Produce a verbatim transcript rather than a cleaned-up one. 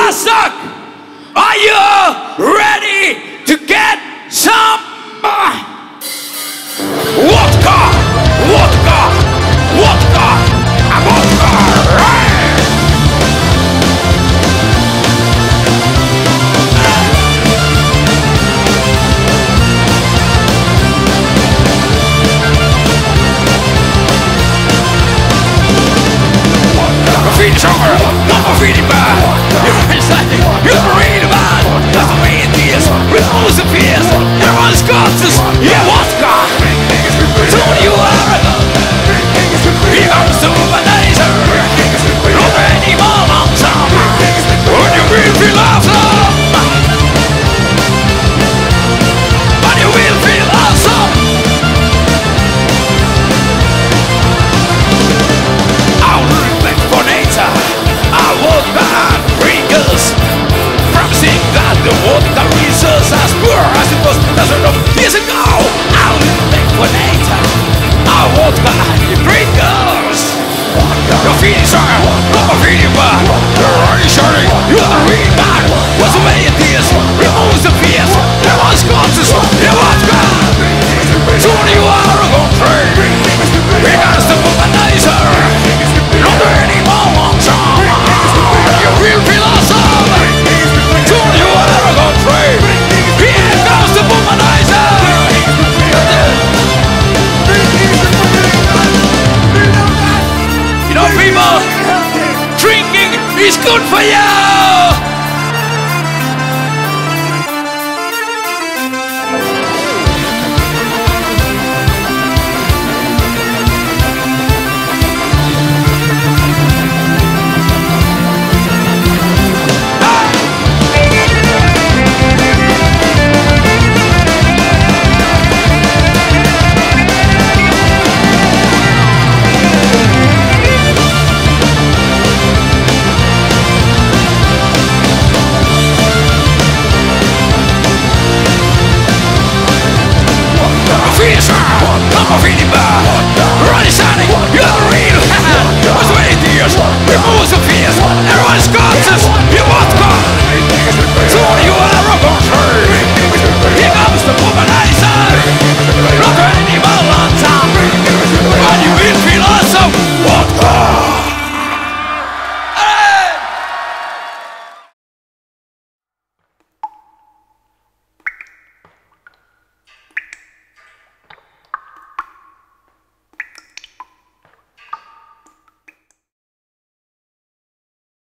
Vostok, are you ready to get some uh, vodka, vodka, vodka, uh, vodka, right? Feeling stronger, I'm feeling bad. You're exciting, you're reading bad. That's the way it is, remove the fears. Everyone's got this, yeah, vodka. Told you arrogant. Here comes the womanizer. Not anymore lonesome. When you will feel awesome. When you will feel awesome. I'll reflect for nature. I walk behind fingers, promising that the vodka is as pure as it was thousands of years ago. I'll reflect for nature. I walk behind the fingers. You're feeling sorry, I'm feeling bad. You're already sorry, you're the real bad. What's the way it is? Removes the fears. Everyone's conscious, you're vodka. Soon you are a good trade. Because the womanizer. Not anymore lonesome. You will feel awesome. Soon you are a good trade. Here comes the womanizer. You know, people, drinking is good for you.